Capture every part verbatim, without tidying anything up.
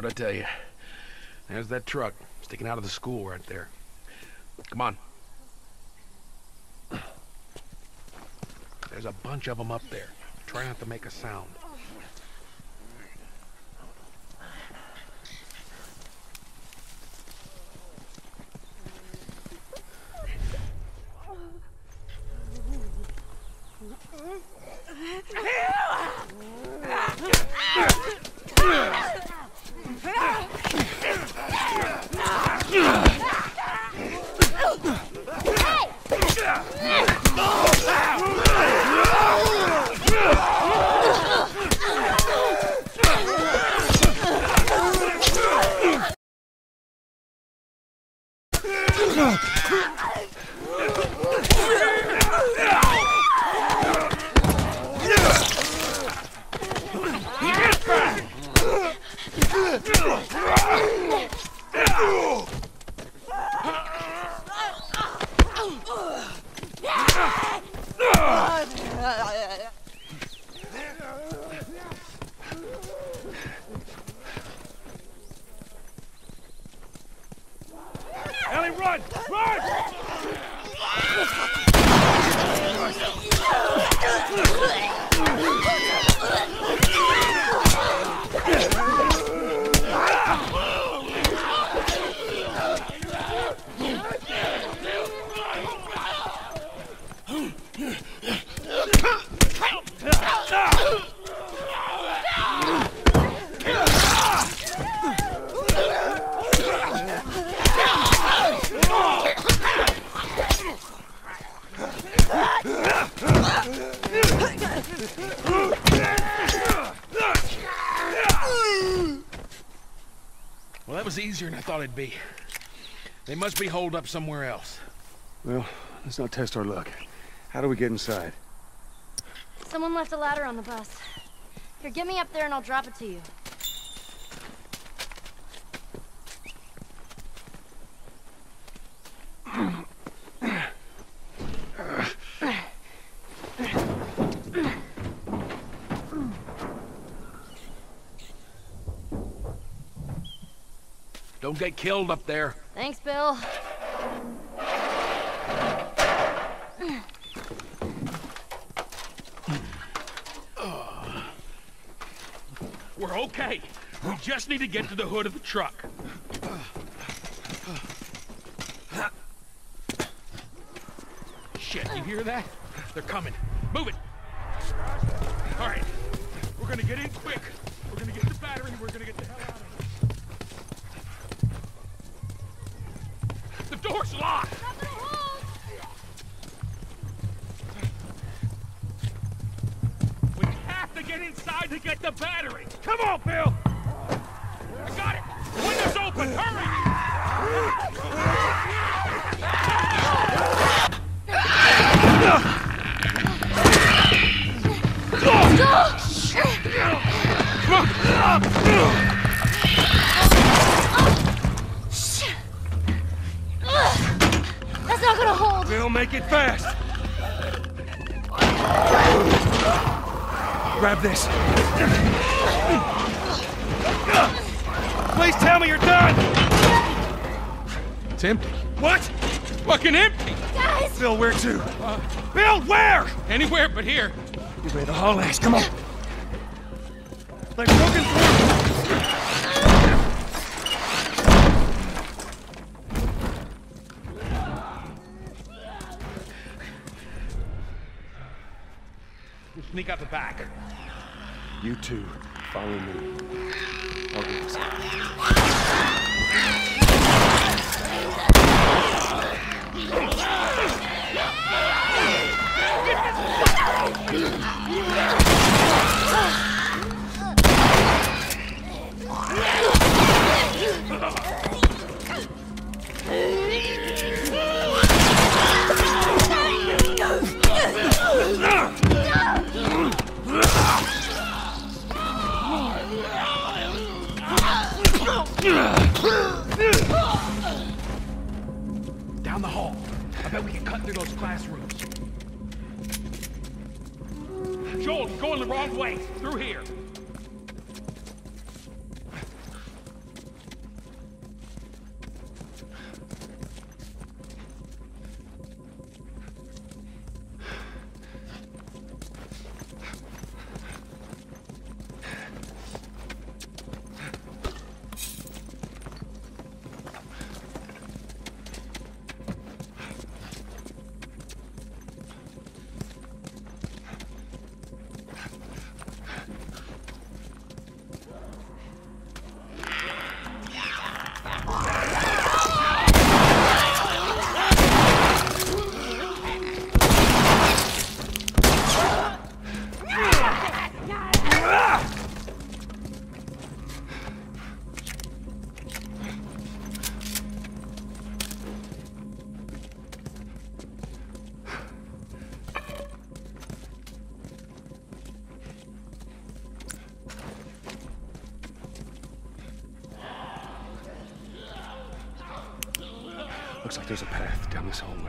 What'd I tell you? There's that truck sticking out of the school right there. Come on. There's a bunch of them up there. Try not to make a sound. Ellie, run! Run! Well, that was easier than I thought it'd be. They must be holed up somewhere else. Well, let's not test our luck. How do we get inside? Someone left a ladder on the bus. Here, get me up there and I'll drop it to you. Don't get killed up there. Thanks, Bill. We're okay. We just need to get to the hood of the truck. Shit, you hear that? They're coming. Move it. All right. We're gonna get in quick. We're gonna get the battery. We're gonna get the hell out of here. The door's locked. We have to get inside to get the battery. Come on, Bill. I got it. Window's open. Hurry. That's not gonna hold. Bill, make it fast. Grab this. Please tell me you're done. It's empty. What? Fucking empty. Guys! Bill, where to? Uh, Bill, where? Anywhere but here. You made the haul ass. Come on. They've broken through. We'll sneak out the back. You two, follow me. I'll get this. Down the hall. I bet we can cut through those classrooms. Joel, you're going the wrong way. Through here. Looks like there's a path down this hallway.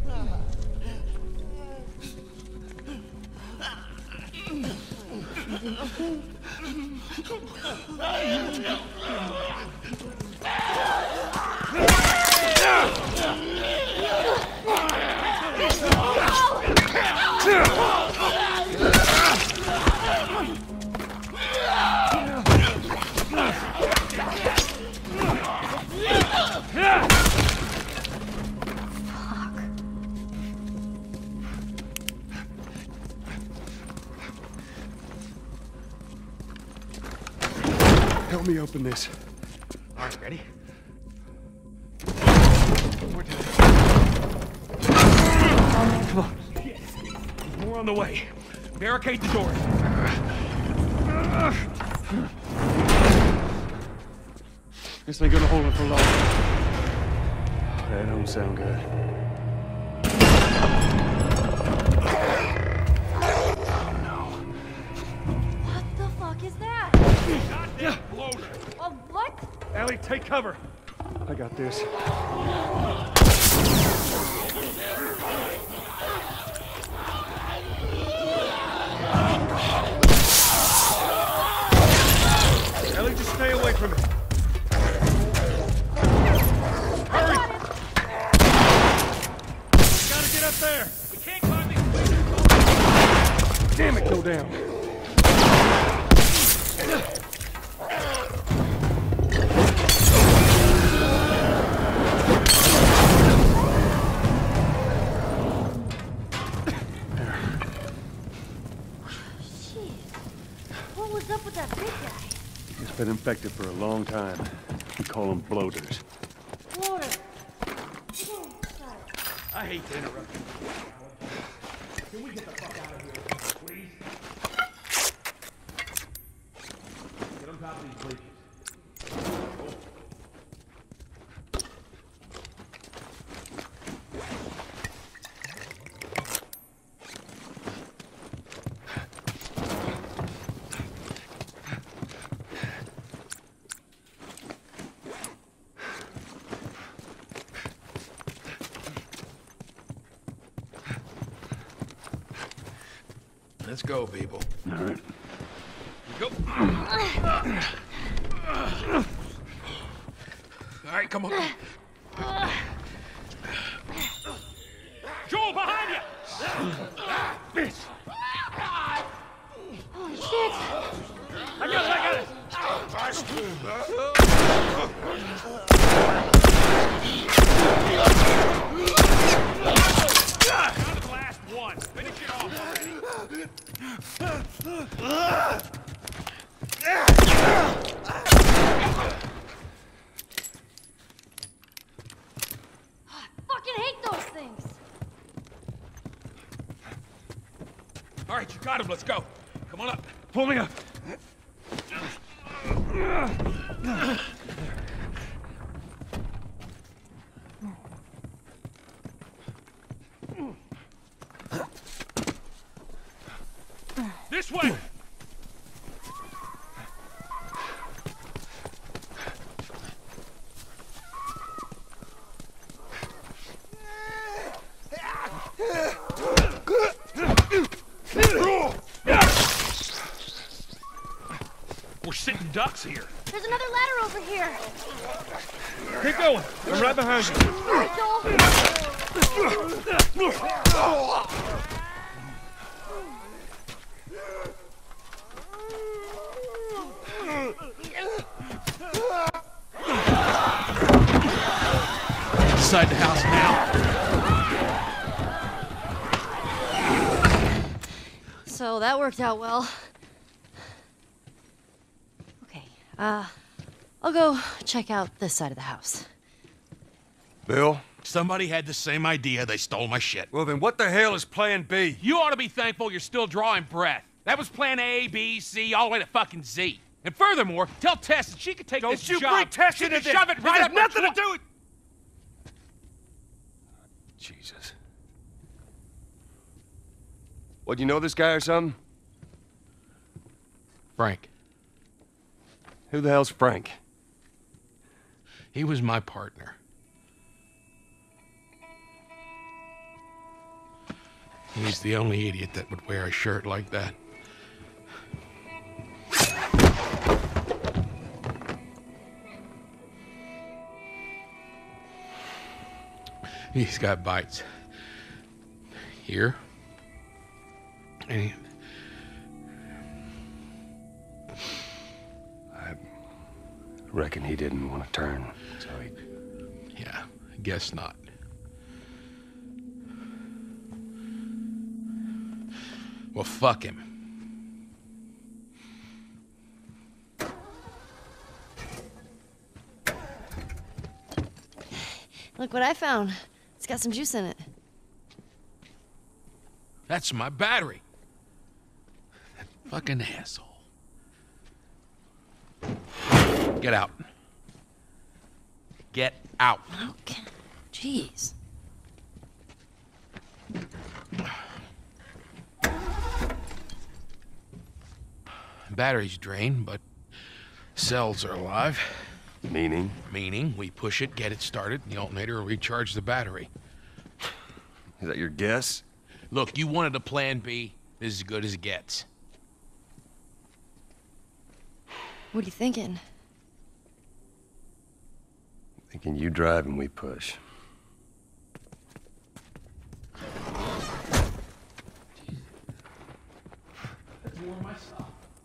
Help me open this. All right, ready? Come on. Shit. There's more on the way. Barricade the doors. This ain't gonna hold it for long. That don't sound good. Goddamn bloater! Oh, what? Ellie, take cover. I got this. Ellie, just stay away from it. Hurry! We gotta get up there. We can't climb these bleachers. Damn it, go down. Been infected for a long time. We call them bloaters. Bloater. I hate to interrupt you. Can we get the fuck out of here, please? Get on top of these bleachers. Let's go, people. All right. Go. All right, come on. Joel, behind you! Bitch! Oh, shit! I got it, I got it! Down to the last one. Finish it off already. I fucking hate those things! All right, you got him. Let's go. Come on up. Pull me up. This way. We're sitting ducks here. There's another ladder over here. Keep going. I'm right behind you. All right, Joel. Inside the house now. So that worked out well. Okay, uh, I'll go check out this side of the house. Bill? Somebody had the same idea. They stole my shit. Well, then what the hell is Plan B? You ought to be thankful you're still drawing breath. That was plan A, B, C, all the way to fucking Z. And furthermore, tell Tess that she could take Don't this you job. bring Tess she into could this. shove it right It up has nothing her to do with... Jesus. What, you know this guy or something? Frank. Who the hell's Frank? He was my partner. He's the only idiot that would wear a shirt like that. He's got bites. Here. And he... I reckon he didn't want to turn, so he... Yeah, I guess not. Well, fuck him. Look what I found. It's got some juice in it. That's my battery. That fucking asshole. Get out. Get out. Okay. Jeez. Battery's drained, but cells are alive. Meaning? Meaning, we push it, get it started, and the alternator will recharge the battery. Is that your guess? Look, you wanted a plan B. This is as good as it gets. What are you thinking? Thinking you drive and we push. That's more of my stuff.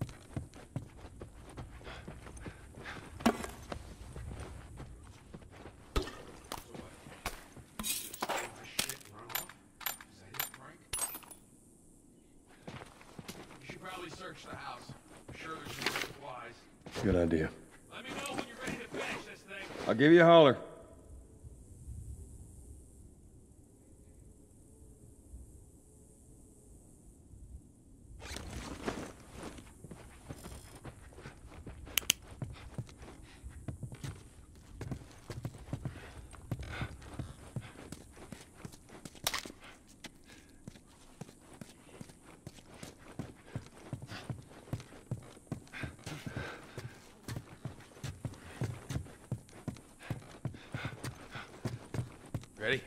Search the house. I'm sure there's more supplies. Good idea. Let me know when you're ready to finish this thing. I'll give you a holler. Ready?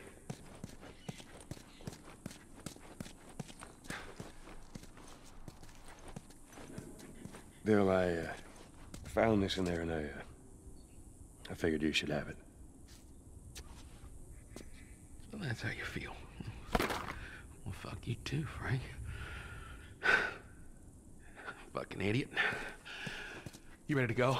Bill, I uh, found this in there and I, uh, I figured you should have it. Well, that's how you feel. Well, fuck you too, Frank. Fucking idiot. You ready to go?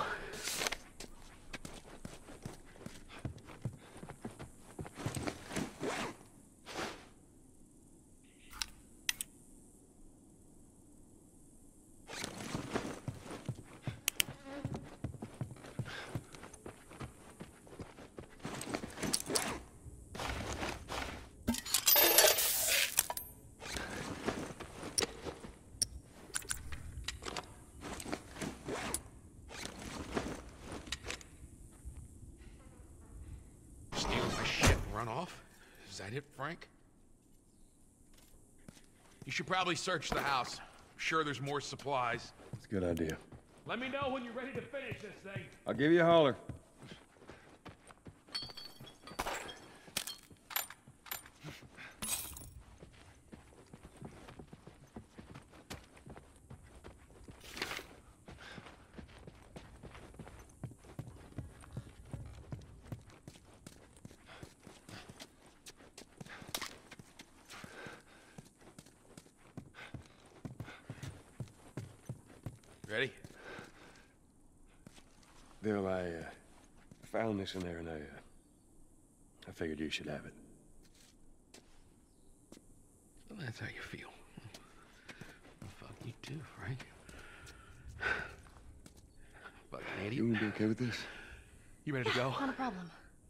Off? Is that it, Frank? You should probably search the house. I'm sure there's more supplies. That's a good idea. Let me know when you're ready to finish this thing. I'll give you a holler. Ready? Bill, I uh, found this in there and I, uh, I figured you should have it. Well, that's how you feel. Well, fuck you too, Frank. Fucking idiot. You gonna be okay with this? You ready to go? Not a problem.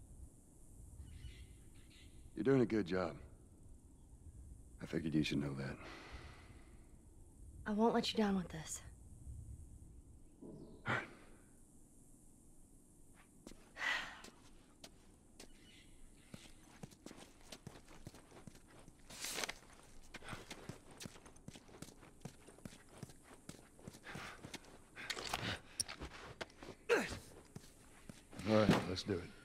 You're doing a good job. I figured you should know that. I won't let you down with this. All right, let's do it.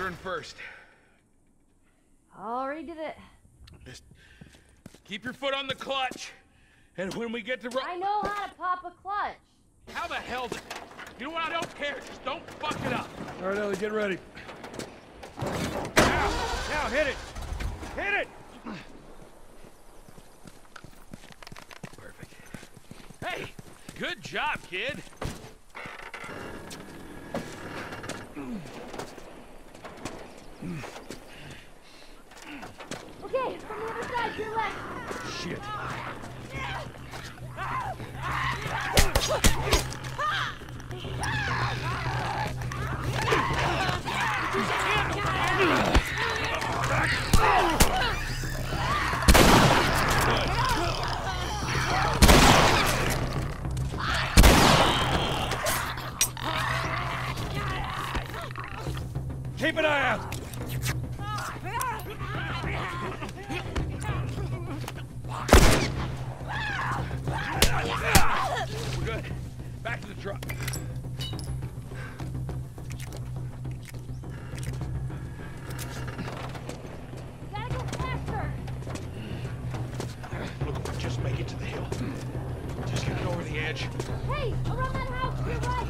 Turn first. Already did it. Just keep your foot on the clutch. And when we get to ro- I know how to pop a clutch. How the hell did... You know what? I don't care. Just don't fuck it up. All right, Ellie, get ready. Now! Now, hit it! Hit it! Perfect. Hey! Good job, kid! Okay, from the other side, to your left. Shit. Keep an eye out. We're good. Back to the truck. Gotta go faster. Look, we'll just make it to the hill. Just get it over the edge. Hey, around that house, to your right.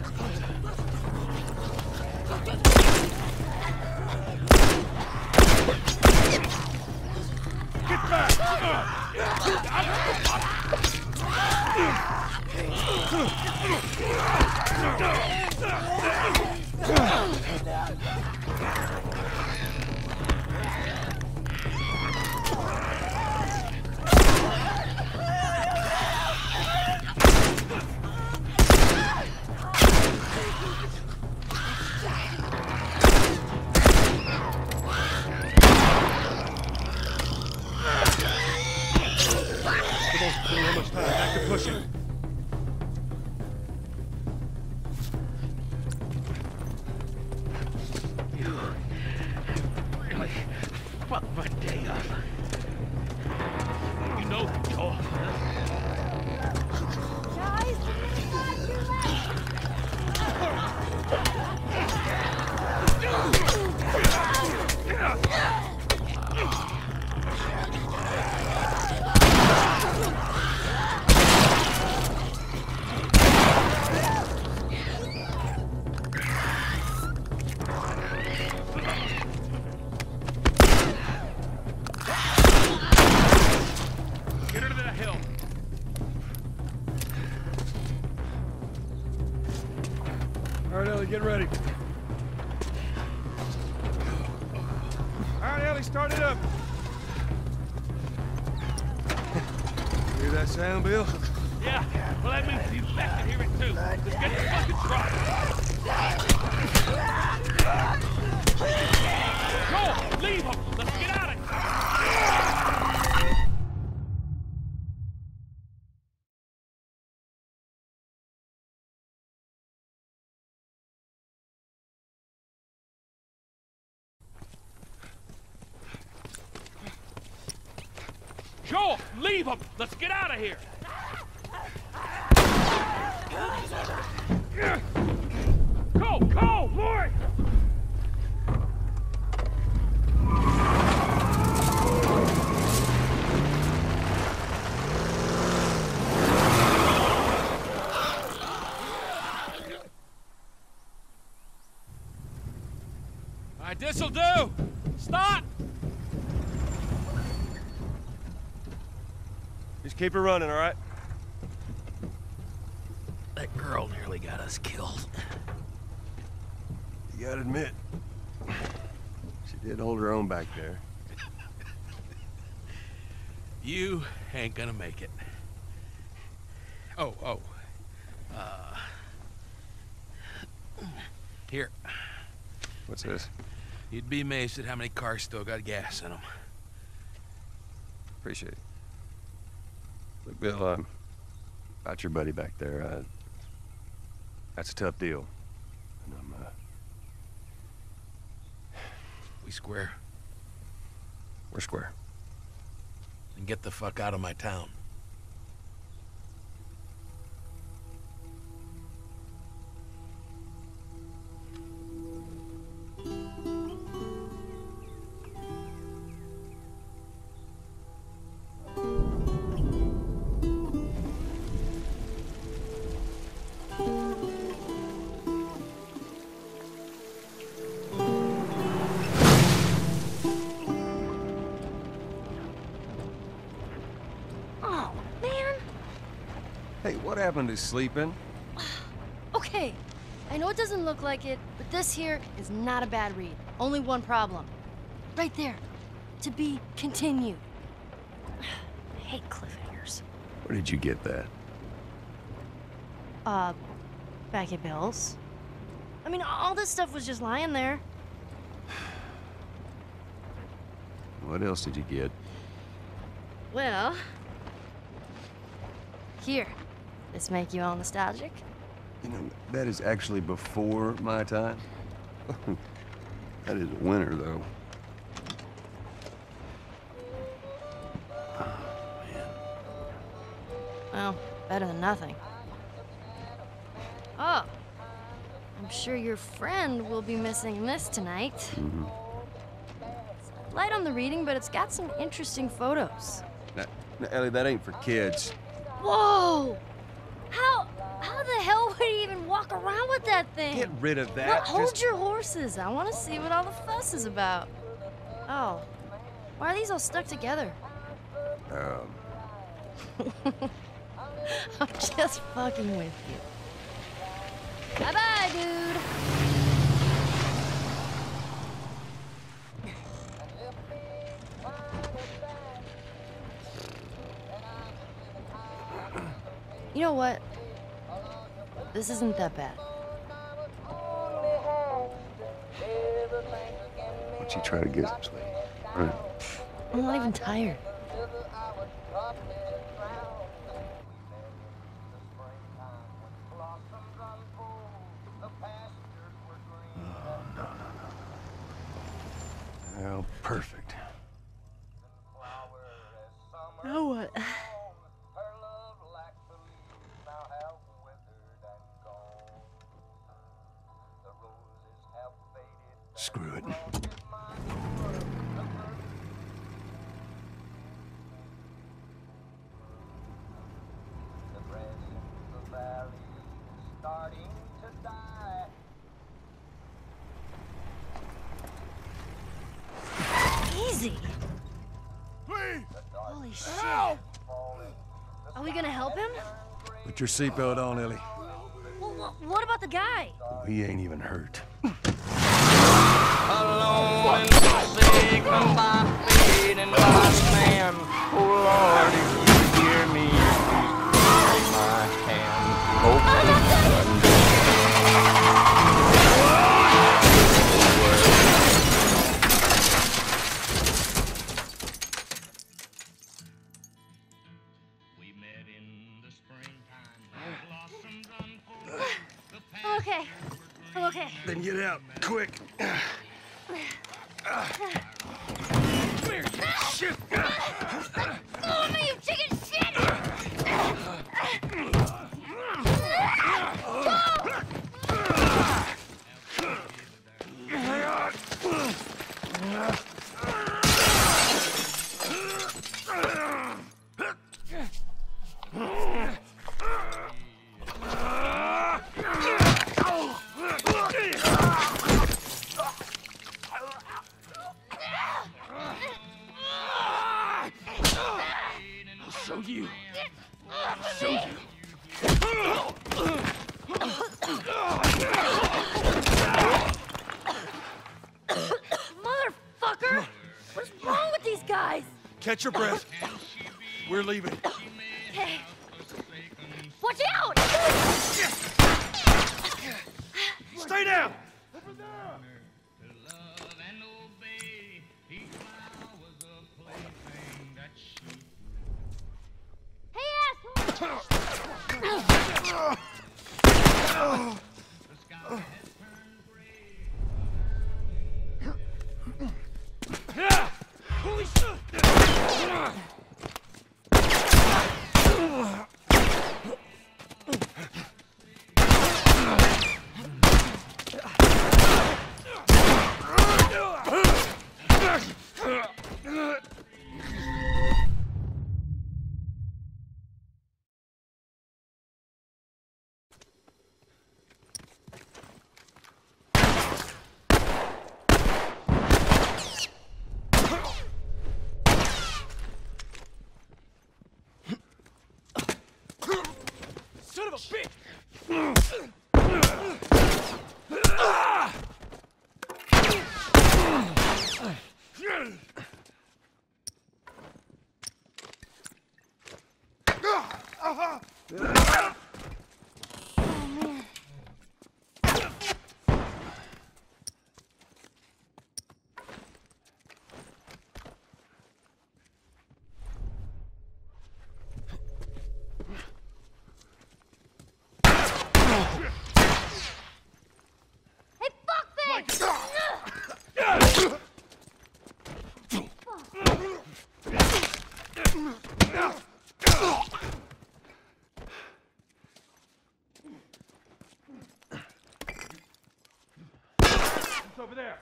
Get back! Really fucked my day up. You know, Joel. Guys, from the other side, to your left. Get her to the hill. All right, Ellie, get ready. All right, Ellie, start it up. Hear that sound, Bill? Yeah, well, that means the infected hear it too. Let's get the fucking truck. Joel, leave him. Let's get out of here. Joel, leave him. Let's get out of here. Go, go, Lord! All right, this'll do. Stop! Just keep it running, all right? That girl nearly got us killed. You gotta admit, she did hold her own back there. You ain't gonna make it. Oh, oh. Uh. Here. What's this? You'd be amazed at how many cars still got gas in them. Appreciate it. Look, Bill, um, about your buddy back there, uh, that's a tough deal. And I'm, uh... We square. we're square. And get the fuck out of my town. Hey, what happened to sleeping? Okay, I know it doesn't look like it, but this here is not a bad read. Only one problem. Right there. To be continued. I hate cliffhangers. Where did you get that? Uh, back at Bill's. I mean, all this stuff was just lying there. What else did you get? Well... Here. This make you all nostalgic? You know, that is actually before my time. That is a winner, though. Oh, man. Well, better than nothing. Oh. I'm sure your friend will be missing this tonight. Mm-hmm. It's light on the reading, but it's got some interesting photos. Now, now, Ellie, that ain't for kids. Whoa! How... How the hell would he even walk around with that thing? Get rid of that. Well, hold Just... your horses. I want to see what all the fuss is about. Oh. Why are these all stuck together? Um... I'm just fucking with you. Bye-bye, dude. You know what? This isn't that bad. Why don't you try to get some sleep? All right. I'm not even tired. Well, perfect. Now what? Screw it. Easy. Please! Holy shit. Help! Are we gonna help him? Put your seatbelt on, Ellie. Well, wh- what about the guy? He ain't even hurt. Alone and forsaken by fate and by man. Oh Lord, if you hear me, please take my hand. Hope We met in the springtime. Blossoms unfold. I'm okay. I'm okay. Then get out, quick. Shit! Go with me, you chicken shit! Show you. Show you. Motherfucker! What's wrong with these guys? Catch your breath. We're leaving. Hey. Watch out! Stay down! Hey, asshole! man. Hey, fuckface! It's over there.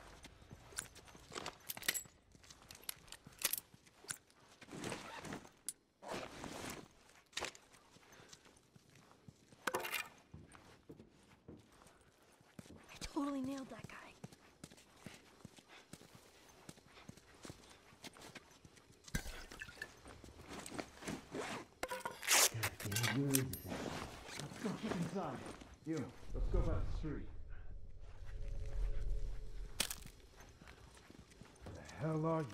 I totally nailed that guy. You, let's go back the street. The hell are you?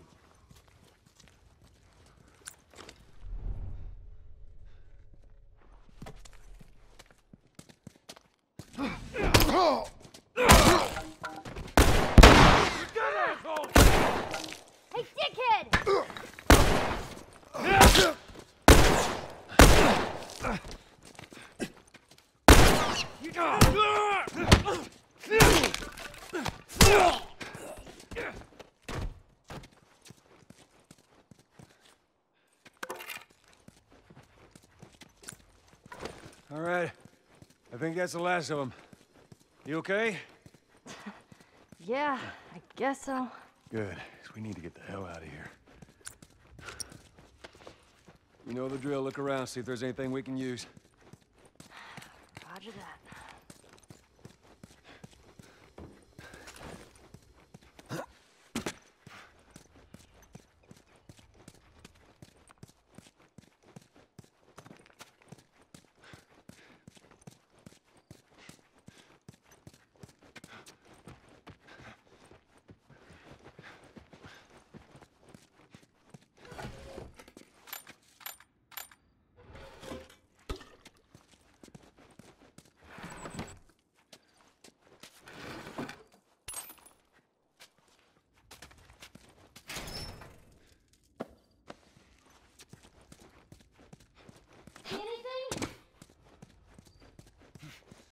Hey, dickhead! All right. I think that's the last of them. You okay? Yeah, I guess so. Good. 'Cause we need to get the hell out of here. You know the drill. Look around, see if there's anything we can use. Roger that.